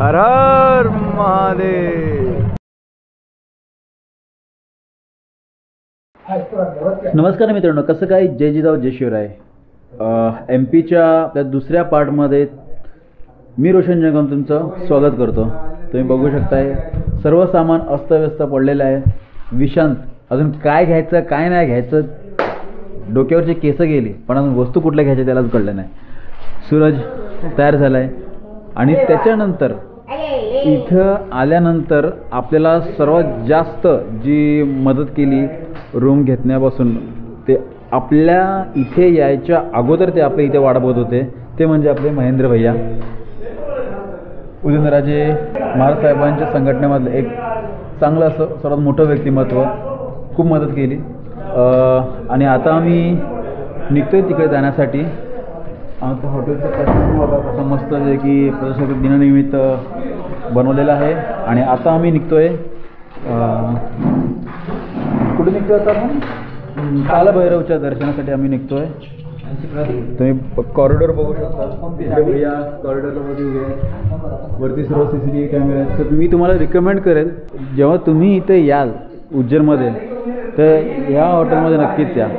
हर हर महादेव। नमस्कार मित्रांनो, कसं काय? जय जिजाऊ जय शिवराय। MP च्या त्या दुसऱ्या पार्टमध्ये मी रोशन जंगम तुमचं स्वागत करतो। तुम्ही बघू शकताय सर्व सामान अस्तव्यस्त पडलेलं आहे। विशांत अजून काय घ्यायचं काय नाही घ्यायचं डोक्यावरचे केस गेली, पण अजून वस्तू कुठल्या घ्यायच्या त्यालाच कळलं नाही। सूरज तयार झालाय आणि त्याच्यानंतर इथं आल्यानंतर आपल्याला सर्वात जास्त जी मदत केली रूम घेतण्यापासून ते आपल्या इथे यायच्या अगोदर ते आपल्या इथे वाट बघत होते, ते म्हणजे आपले महेंद्र भैया। उदयनराजे महाराज साहेबांच्या संघटनेमधलं एक चांगलं असं सर्वात मोठं व्यक्तिमत्व, खूप मदत केली। आणि आता आम्ही निघतोय तिकडे जाण्यासाठी। आमचं हॉटेलचं कसं मस्त जे की प्रजासत्ताक दिनानिमित्त बनवलेलं आहे। आणि आता आम्ही निघतोय कुठे निघतोय आता आपण? कालभैरवच्या दर्शनासाठी आम्ही निघतोय। तुम्ही कॉरिडॉर बघू शकता, भैया कॉरिडॉरला मध्ये उभे आहेत, वरती सर्व CCTV कॅमेरे आहेत। तर मी तुम्हाला रिकमेंड करेल जेव्हा तुम्ही इथे याल उज्जैनमध्ये तर या हॉटेलमध्ये नक्कीच या।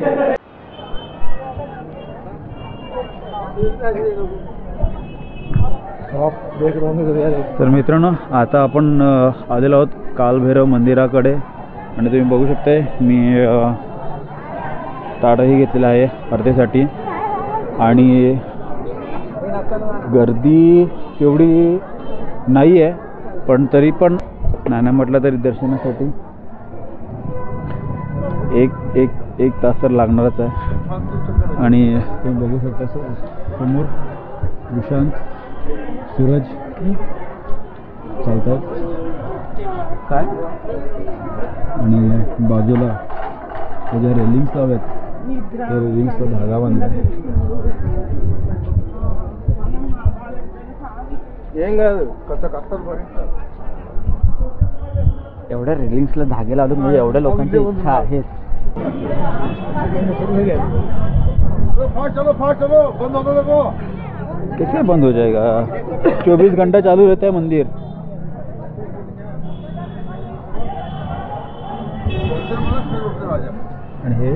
तर मित्रांनो, आता आपण आलेलो आहोत कालभैरव मंदिराकडे आणि तुम्ही बघू शकताय मी ताटही घेतलेलं आहे आरतीसाठी। आणि गर्दी तेवढी नाही आहे, पण तरी पण नाही म्हटलं तरी दर्शनासाठी एक तास तर लागणारच आहे। आणि तुम्ही बघू शकता समोर विशांत सूरज चालतात काय, आणि बाजूला ज्या रेलिंग्स लावल्यात त्या रेलिंग्सचा धागा बांधला एवढ्या रेलिंग्सला धागे लावले म्हणजे एवढ्या लोकांची इच्छा आहे। कैसे बंद हो जाएगा? 24 घंटा चालू रहता है मंदिर। आणि हे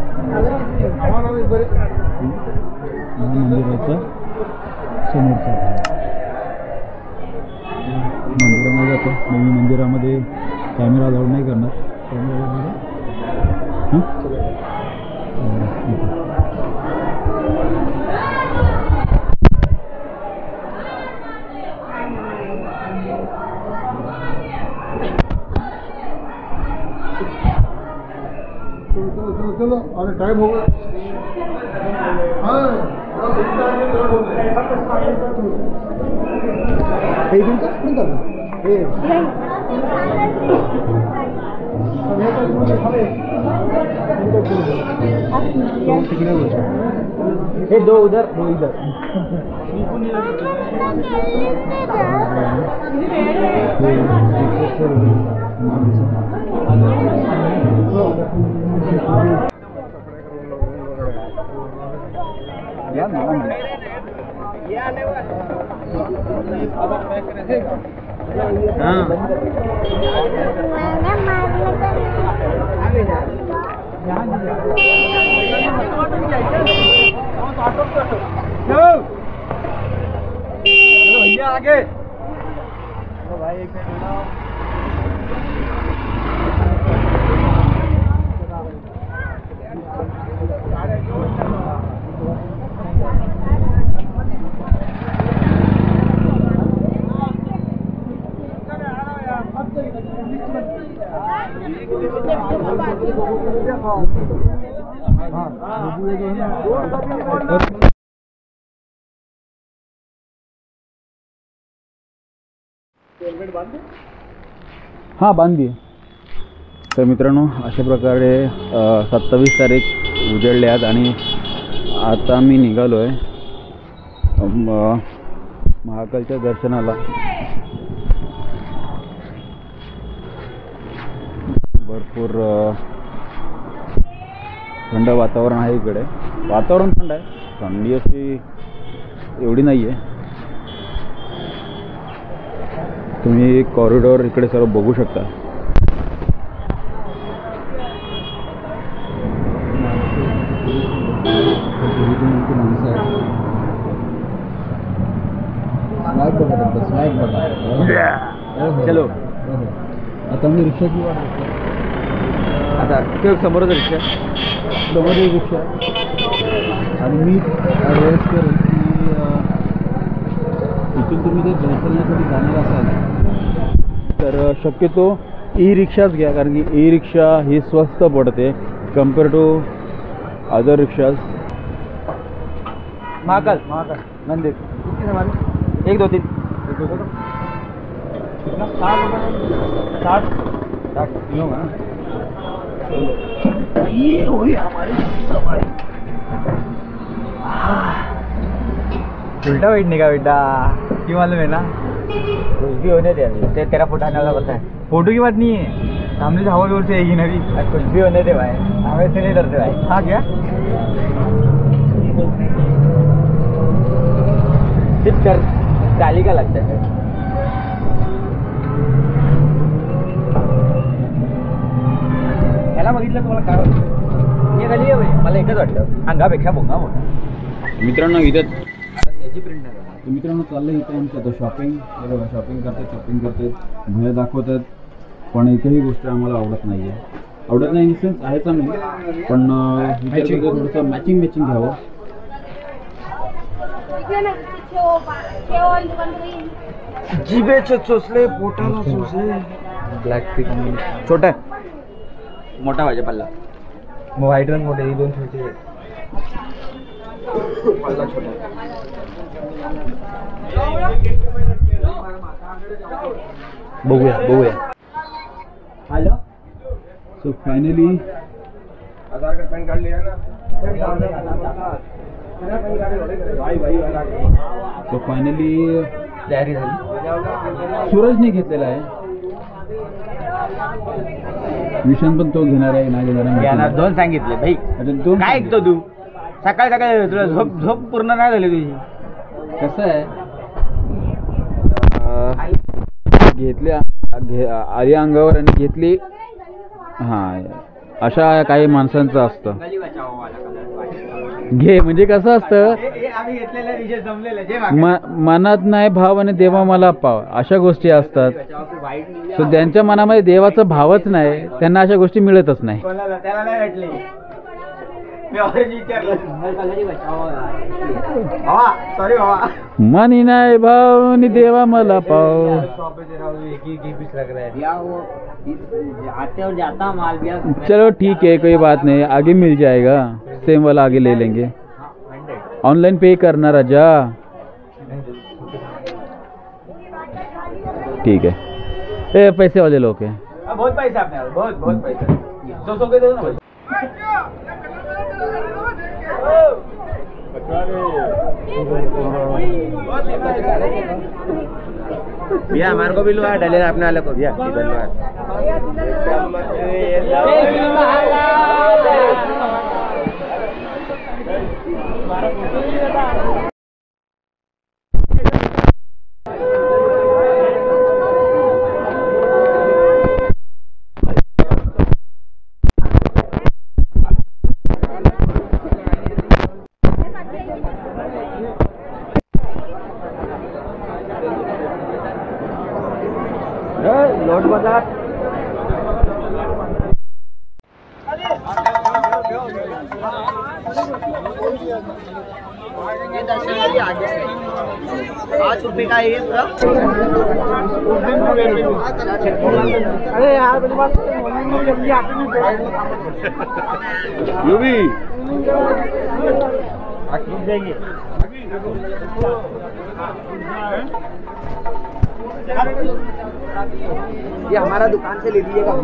मंदिराचं समोरचं मंदिरामध्ये जातो। मी मंदिरामध्ये कॅमेरा अलाउड नाही करणार, कॅमेरा चलो अरे टाइम हो गया। दो उधर दो इधर। भैया आगे भाई एक हाँ बांधली। तर मित्रांनो, अशा प्रकारे 27 तारीख उजेडले आहेत आणि आता मी निघालो आहे महाकालच्या दर्शनाला। भरपूर थंड वातावरण आहे इकडे, वातावरण थंड आहे, थंडी अशी एवढी नाही आहे। तुम्ही कॉरिडॉर इकडे सर्व बघू शकता. चलो आता मी रिक्षाची वाट बघतो. आता ते समोरच रिक्षा, समोर एक रिक्षा आणि मी ॲडवाईस करेन की इथून तुम्ही जर जयपूरण्यासाठी जाणार असाल तर शक्यतो ई रिक्षाच घ्या, कारण की ई रिक्षा ही स्वस्त पडते compared to other rickshaws. Mahakal Nandi 1 2 3 ये हुई हमारी सवारी. उल्टा बैठने का बेटा, क्यों मालूम है ना? कुछ भी होने दे, अभी तेरा फोटो आने वाला पता है. फोटो की बात नहीं है, सामने से हवा जोर से आएगी ना भी. कुछ भी होने दे भाई, हम ऐसे नहीं डरते भाई. हाँ क्या सिर्फ कर गाली का लगता है. याला बघितलं तुम्हाला काय वाटतं? हे गाली आहे भाई, मला एकच वाटतं, अंगापेक्षा भोंगा मोठा. मित्रांनो इथे त्याची प्रिंट नाही. मित्रांनो चाललं इथे आमचं आता शॉपिंग. बरोबर, शॉपिंग करतात भय दाखवतात, पण एकही गोष्ट आम्हाला आवडत नाही आहे. आवडत नाही इन सेन्स आहेच आम्ही, पण विचार करतो थोडंसं मॅचिंग घ्यावं. जिभेचे चोचले, पोटाला चोचले. ब्लॅक पिंक छोटा आहे, मोठा पाहिजे पल्ला. मग व्हाईट रंग मोठे, ही 2 छोटे पल्ला छोटा. बघूया. Hello, so finally Aadhaar card PAN card लिया ना. सो फायनली तयारी झाली. सूरजने घेतलेला आहे. विशान पण तो घेणार आहे, नाही घेणार याला 2 सांगितले भाई. अच्छा 2 काय ऐकतो तू? सकाळी तुला झोप पूर्ण नाही झाली तुझी. कसं आहे, घेतली आर्या अंगावर आणि घेतली. हां, अशा काही माणसांचं असतं. घे म्हणजे कसं असतं, आम्ही घेतलेल्या विषय जमलेला जे मनात नाही भाव आणि देवा मला पाव, अशा गोष्टी असतात. सो ज्यांच्या मनामध्ये देवाचा भावच नाही त्यांना अशा गोष्टी मिळतच नाही. कोणाला त्याला नाही वाटले. मी ऑरेंज विचारलं. सॉरी बाबा. मनी नाही भाव आणि देवा मला पाव. आते और जाता माल भी. चलो ठीक है, कोई बात नहीं, आगे मिल जाएगा. सेम वाला आगे ले लेंगे. ऑनलाइन पे करना राजा. ठीक है. ए पैसे वाले लोग हैं. बहुत पैसा आपने, बहुत पैसा. 200 के दो ना भाई. भैया हमारे को भी लो, डले अपने वाले को भैया. लोट बाजार. ₹5 का है पूरा. अरे यार मेरी बात ये भी जाएंगे. ये हमारा दुकान से ले लीजिएगा.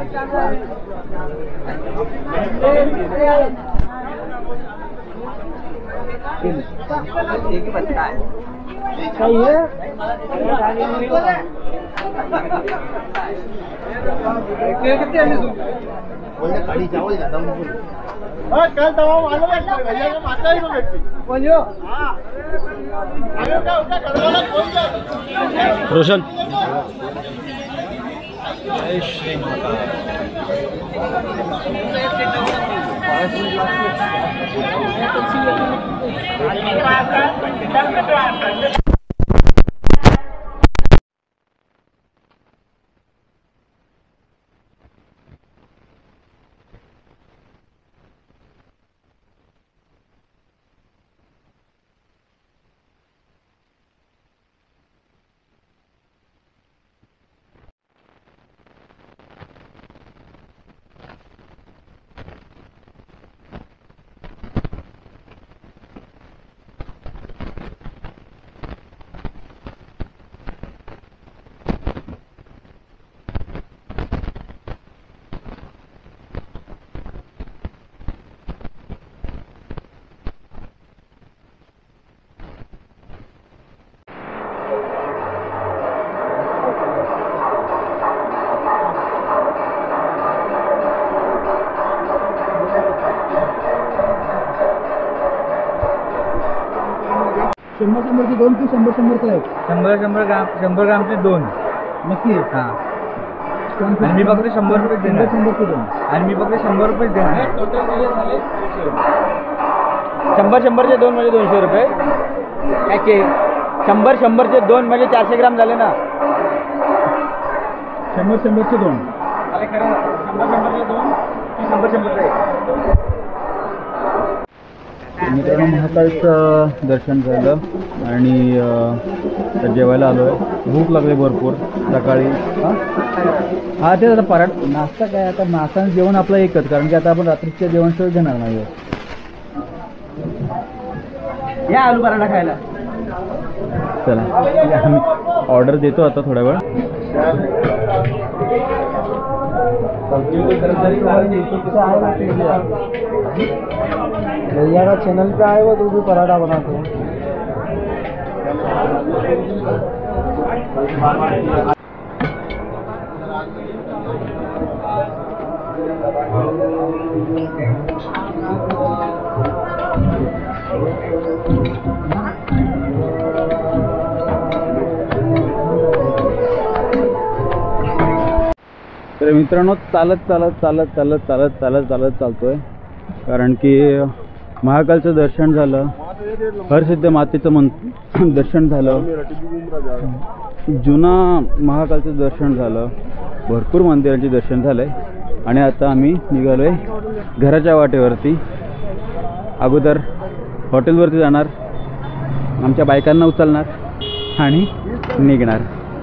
एक ही बचता है. सही है. कितने रोशन शंभर शंभरचे 2 की 100 100चे आहेत? 100 ग्रामचे 2 नक्की. हां. आणि मी फक्त 100 रुपये देणार. 100चे 2. आणि मी फक्त 100 रुपये देणार. 100चे 2 म्हणजे 200 रुपये. याचे 100चे 2 म्हणजे 400 ग्राम झाले ना. 100चे 2. अरे खरं 100चे 2 की 100चे. मित्रांनो महाकाळचं दर्शन झालं आणि आता जेवायला आलो आहे. भूक लागली भरपूर सकाळी. हा तेच आता पराठ नाश्ता काय आता नाश्ता आणि जेवण आपलं एकच, कारण की आता आपण रात्रीच्या जेवण घेणार नाही. या आलू पराठा खायला. चला आम्ही ऑर्डर देतो आता थोड्या वेळ. भैया का चैनल पे आए वो तो भी पराठा बनाते हैं. तर मित्रांनो चालत चालतोय, कारण की महाकालचं दर्शन झालं, हरसिद्ध मातेचं दर्शन झालं, जुना महाकालचं दर्शन झालं, भरपूर मंदिरांचे दर्शन झालंय आणि आता आम्ही निघालोय घराच्या वाटेवरती. अगोदर हॉटेलवरती जाणार, आमच्या बायकांना उचलणार आणि निघणार.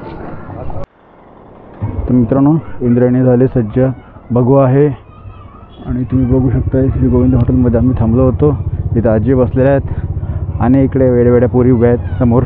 तर मित्रांनो इंद्रायणी झाले सज्ज, भगवा आहे आणि तुम्ही बघू शकता श्री गोविंद हॉटेलमध्ये आम्ही थांबलो होतो. इथं आजी बसलेल्या आहेत आणि इकडे वेड्या पोरी उभ्या आहेत समोर.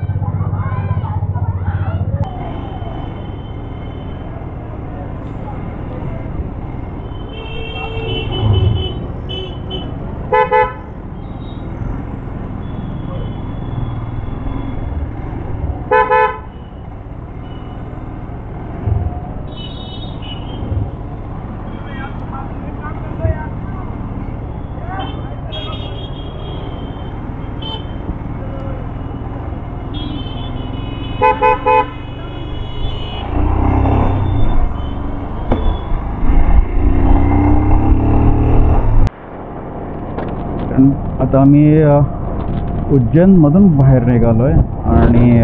आता आम्ही उज्जैनमधून बाहेर निघालो आहे आणि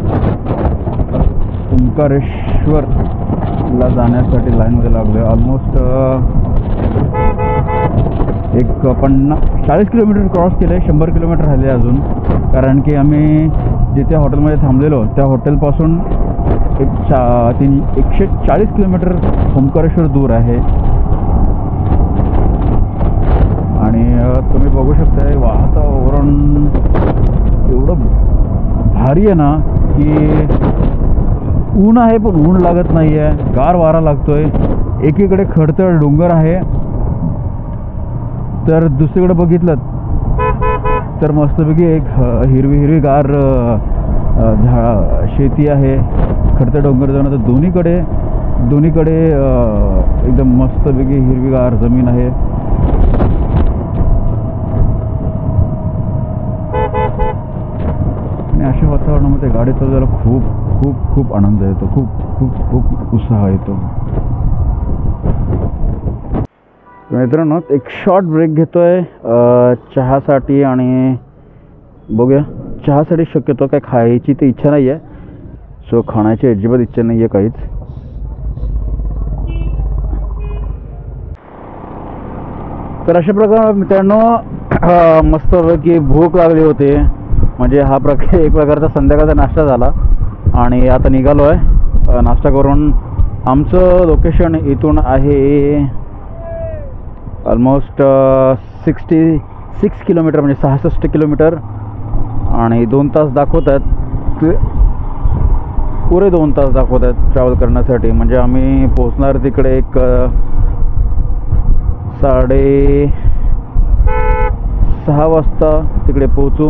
ओंकारेश्वरला जाण्यासाठी लाईनमध्ये लागलो आहे. ऑलमोस्ट 40 किलोमीटर क्रॉस केलं आहे. 100 किलोमीटर राहिले अजून, कारण की आम्ही जिथे हॉटेलमध्ये थांबलेलो त्या हॉटेलपासून 140 किलोमीटर ओंकारेश्वर दूर आहे. आणि तुम्ही बघू शकता वातावरण एवढं भारी आहे ना की ऊन आहे पण ऊन लागत नाही आहे, गार वारा लागतोय. एकीकडे खडतर डोंगर आहे, तर दुसरीकडे बघितलं तर मस्तपैकी एक हिरवीगार शेती आहे. खडतर डोंगर जाणं, तर दोन्हीकडे दोन्हीकडे एकदम मस्तपैकी हिरवीगार जमीन आहे. आणि अशा वातावरणामध्ये गाडी चालवायला खूप खूप खूप आनंद येतो, खूप खूप खूप उत्साह येतो. मित्रांनो, एक शॉर्ट ब्रेक घेतोय चहासाठी. आणि बघूया, चहासाठी शक्यतो काय खायची तर इच्छा नाही आहे, सो खाण्याची अजिबात इच्छा नाही आहे काहीच. तर अशा प्रकारे मित्रांनो मस्तपैकी भूक लागली होती. म्हणजे हा एक प्रकारचा संध्याकाळचा नाश्ता झाला. आणि आता निघालो आहे नाश्ता करून. आमचं लोकेशन इथून आहे ऑलमोस्ट 66 किलोमीटर, म्हणजे 66 किलोमीटर. आणि 2 तास दाखवत आहेत, पुरे 2 तास दाखवत आहेत ट्रॅव्हल करण्यासाठी. म्हणजे आम्ही पोचणार तिकडे एक 6:30 वाजता तिकडे पोचू.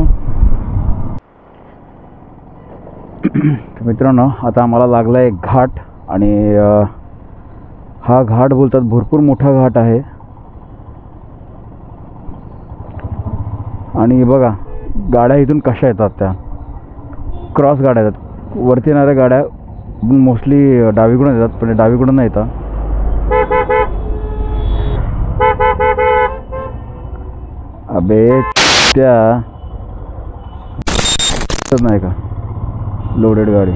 मित्रांनो, आता आम्हाला लागला आहे घाट. आणि हा घाट बोलतात भरपूर मोठा घाट आहे. आणि बघा गाड्या इथून कशा येतात, त्या क्रॉस गाड्या येतात. वरती येणाऱ्या गाड्या मोस्टली डावीकडून येतात, पण डावीकडून नाही येतात. अबे त्या नाही का लोडेड गाडी.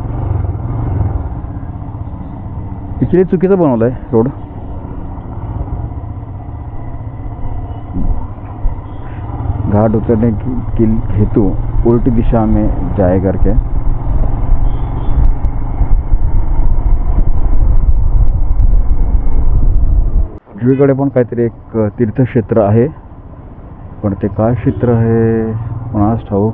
इकडे चुकीचं बनवलं आहे रोड. घाट उतरने के हेतु उल्टी दिशा में जाए करके. उजवीकडे पण काहीतरी एक तीर्थक्षेत्र आहे, पण ते काय क्षेत्र आहे कोणास ठाऊक.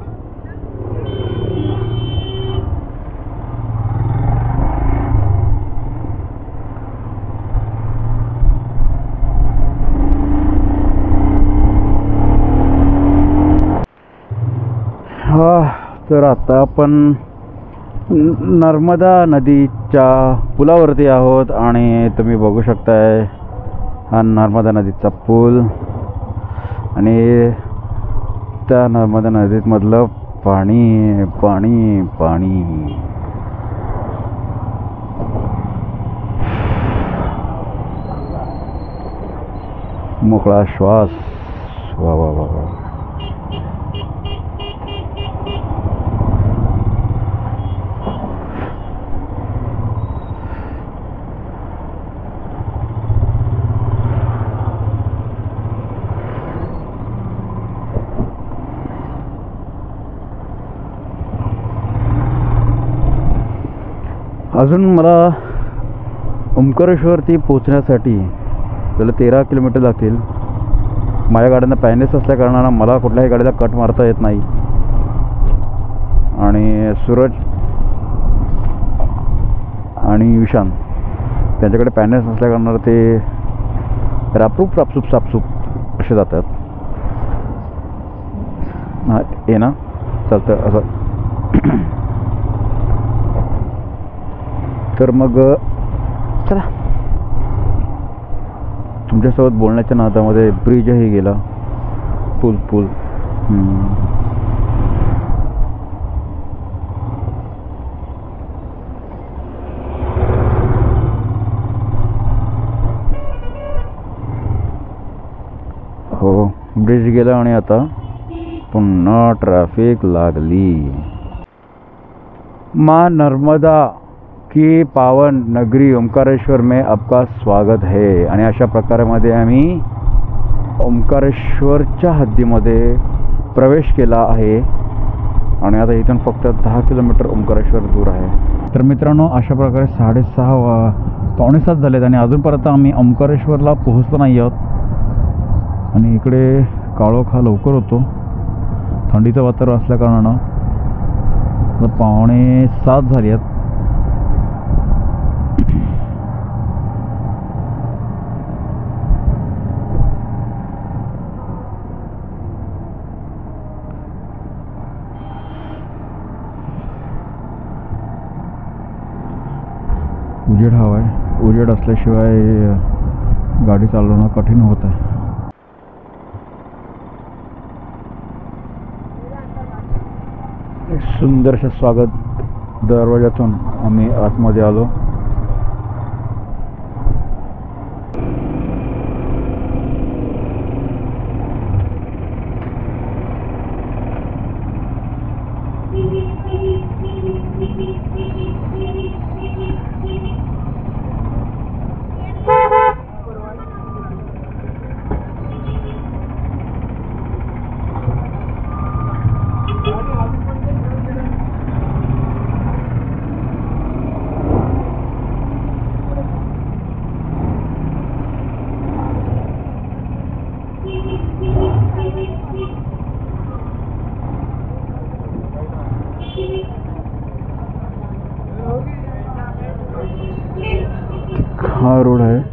तर आता आपण नर्मदा नदीच्या पुलावरती आहोत. आणि तुम्ही बघू शकताय हा नर्मदा नदीचा पूल. आणि त्या नर्मदा नदीमधलं पाणी पाणी पाणी. मोकळा श्वास. वा वा वा वा. अजून मला ओंकारेश्वरती पोचण्यासाठी त्याला 13 किलोमीटर लागतील. माझ्या गाड्यांना पॅनेस असल्या कारणानं मला कुठल्याही गाडीला कट मारता येत नाही. आणि सूरज आणि विशान त्यांच्याकडे पॅनेस असल्या कारणानं ते रापरूप रापसूप सापसूप असे जातात. हां ये ना चालतं असं. तर मग चला, तुमच्यासोबत बोलण्याच्या नादामध्ये ब्रिजही गेला. पूल हो, ब्रिज गेला. आणि आता पुन्हा ट्रॅफिक लागली. माँ नर्मदा की पावन नगरी ओंकारेश्वर में आपका स्वागत है. आणि अशा प्रकारामध्ये आम्ही ओंकारेश्वरच्या हद्दीमध्ये प्रवेश केला आहे. आणि आता इथून फक्त 10 किलोमीटर ओंकारेश्वर दूर आहे. तर मित्रांनो, अशा प्रकारे 6:30 पावणे 7 झालेत आणि अजूनपर्यंत आम्ही ओंकारेश्वरला पोहोचलो नाही आहोत. आणि इकडे काळोख हा लवकर होतो थंडीचं वातावरण असल्या कारणानं. तर 6:45 झाली आहेत. उजेड हवा आहे. उजेड असल्याशिवाय गाडी चालवणं कठीण होत आहे. सुंदरसे स्वागत दरवाजातून आम्ही आतमध्ये आलो. हा रोड आहे.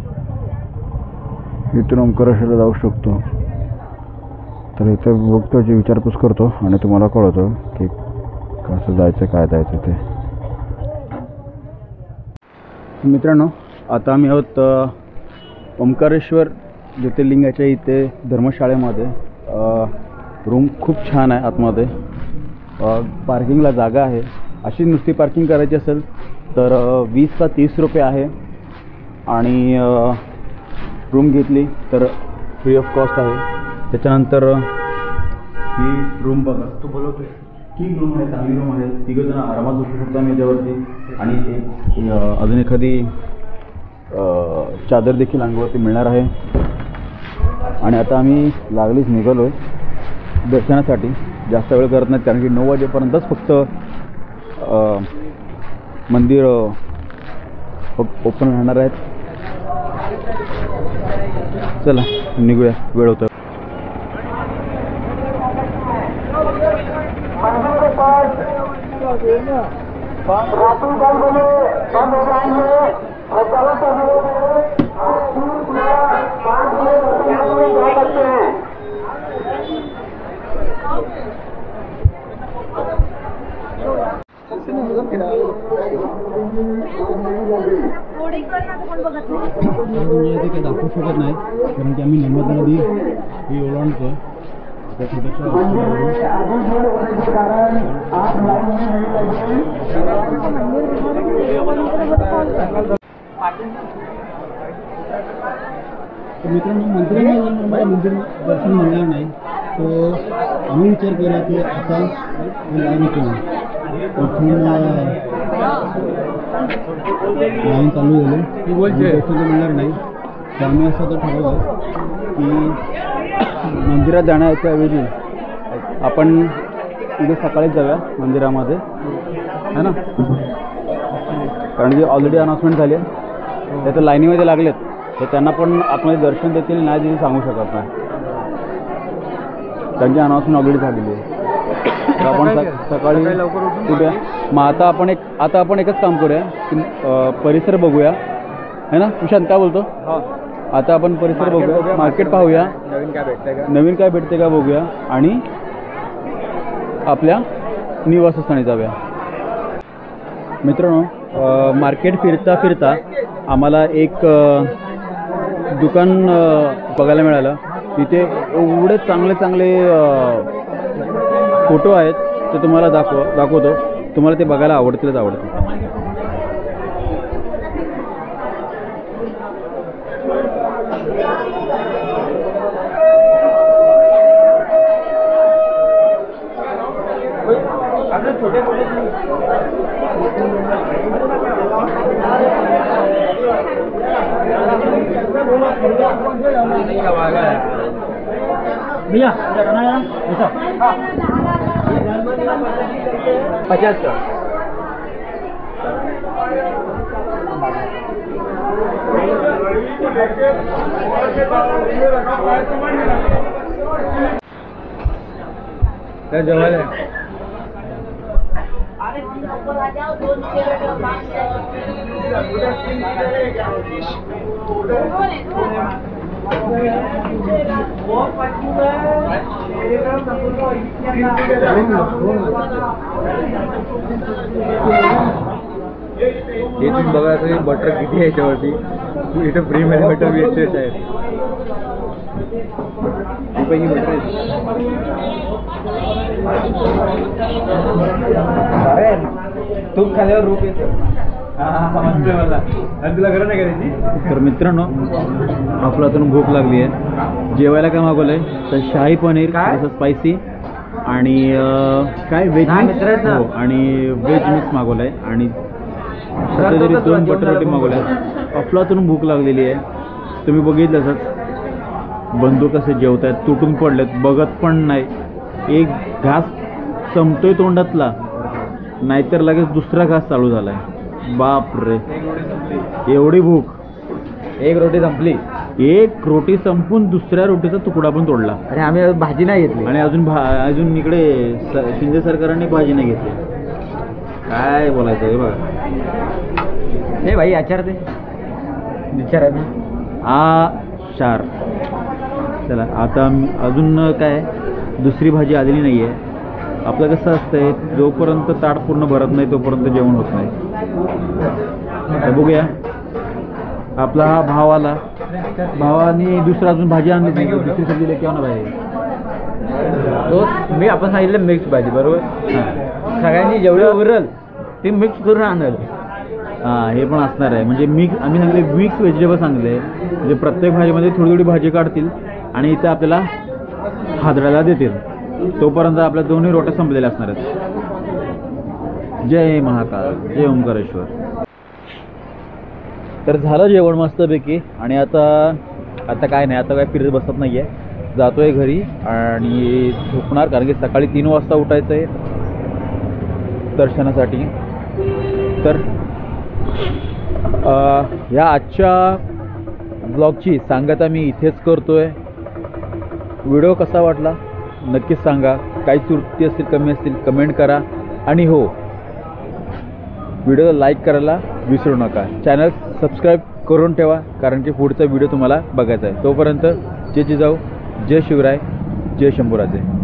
इथून ओंकारेश्वरला जाऊ शकतो. तर इथे बघतो, विचारपूस करतो आणि तुम्हाला कळवतो की कसं जायचं, काय जायचं ते. मित्रांनो, आता आम्ही आहोत ओंकारेश्वर ज्योतिर्लिंगाच्या इथे धर्मशाळेमध्ये. रूम खूप छान आहे. आतमध्ये पार्किंगला जागा आहे. अशी नुसती पार्किंग करायची असेल तर 20 का 30 रुपये आहे. आणि रूम घेतली तर फ्री ऑफ कॉस्ट आहे. त्याच्यानंतर ही रूम बघा, तो बोलवतो ठीक रूम आहे, चांगली रूम आहे. 3 जण आरामात बसू शकतो आम्ही याच्यावरती. आणि एक अजून एखादी चादर देखील अंगावरती मिळणार आहे. आणि आता आम्ही लागलीच निघालो आहे दर्शनासाठी. जास्त वेळ करत नाही, कारण की 9 वाजेपर्यंतच फक्त मंदिर ओपन राहणार आहेत. चला निघूया, वेळ होतो. इथे काही दाखवू शकत नाही, कारण की आम्ही नर्मदा नदी ही ओलांडतो. त्या छोट्याशा मित्रांनो, मंदिर दर्शन मिळणार नाही. तो आम्ही विचार केला की आता लाईन चालू झाली, दर्शन मिळणार नाही. तर आम्ही असं तर ठरवलं की मंदिरात जाण्याच्या ऐवजी आपण इथे सकाळीच जाऊया मंदिरामध्ये, है ना. कारण की ऑलरेडी अनाउन्समेंट झाली आहे. ते तर लाईनीमध्ये लागलेत, तर त्यांना पण आतमध्ये दर्शन देतील नाही देतील सांगू शकत नाही. त्यांची अनाउन्समेंट ऑलरेडी झालेली आहे. तर आपण सकाळी लवकर उठूया. मग आता आपण एकच काम करूया की परिसर बघूया, है ना. सुशांत काय बोलतो? आता आपण परिसर बघूया, मार्केट पाहूया, नवीन काय भेटते का बघूया आणि आपल्या निवासस्थानी जाऊया. मित्रांनो, मार्केट फिरता फिरता आम्हाला एक दुकान बघायला मिळालं. तिथे एवढे चांगले चांगले फोटो आहेत, ते तुम्हाला दाखवतो. तुम्हाला ते बघायला आवडतीलच आवडतील. भैया करना है ऐसा 50 का. क्या जवाल है? हे तुम्ही बघा असं बटर किती आहे याच्यावरती. इथं फ्रीमध्ये बटर भेटतेच आहे. रुपये बटर आहे. तूप खाल्यावर रूप येतं. मस्त मला. आणि तुला गरज नाही करायची. तर मित्रांनो, आपल्यातून भूक लागली आहे. जेवायला काय मागवलं आहे तर शाही पनीर असं स्पायसी आणि काय व्हेज मिक्स आणि व्हेज मिक्स मागवलं आहे आणि सध्या तरी 2 बटर रोटी मागवल्या आहेत. आपल्यातून भूक लागलेली आहे. तुम्ही बघितलंच बंधू कसे जेवत आहेत, तुटून पडलेत, बघत पण नाही. एक घास संपतोय तोंडातला, नाहीतर लगेच दुसरा घास चालू झालाय. बाप रे, एवढी भूक. एक रोटी संपली. एक रोटी संपून दुसऱ्या रोटीचा तुकडा पण तोडला. आणि आम्ही भाजी नाही घेतली. आणि अजून इकडे शिंदे सरकारने भाजी नाही घेतली. काय बोलायचं हे बघा. हे भाई आचार दे विचारा ना. आचार. चला आता अजून काय दुसरी भाजी आलेली नाही आहे. आपलं कसं असतंय, जोपर्यंत ताट पूर्ण भरत नाही तोपर्यंत जेवण होत नाही. तर बघूया. आपला हा भाव आला, भावाने दुसरा अजून भाजी आणली नाही. दुसरी सब्जी लेके ना भाई. तो मी आपण सांगितलं मिक्स भाजी बरोबर. सगळ्यांनी जेवढी उरल ती मिक्स करून आणल. हां, हे पण असणार आहे. म्हणजे आम्ही सांगितले मिक्स व्हेजिटेबल सांगितले. म्हणजे प्रत्येक भाजीमध्ये थोडी थोडी भाजी काढतील आणि इथं आपल्याला हादरायला देतील. तोपर्यंत आपल्या दोन्ही रोट्या संपलेल्या असणार आहेत. जय महाकाल, जय ओंकारेश्वर. तर झालं जेवण मस्तपैकी आणि आता काय नाही, आता काय फिरत बसत नाही आहे. जातो आहे घरी आणि झोपणार, कारण की सकाळी 3 वाजता उठायचं आहे दर्शनासाठी. तर ह्या आजच्या ब्लॉगची सांगता मी इथेच करतो आहे. व्हिडिओ कसा वाटला नक्कीच सांगा. काही त्रुटी असतील, कमी असतील कमेंट करा. आणि हो, व्हिडिओला लाईक करायला विसरू नका. चॅनल सबस्क्राईब करून ठेवा, कारण की पुढचा व्हिडिओ तुम्हाला बघायचा आहे. तोपर्यंत जय जिजाऊ, जय शिवराय, जय शंभूराजे.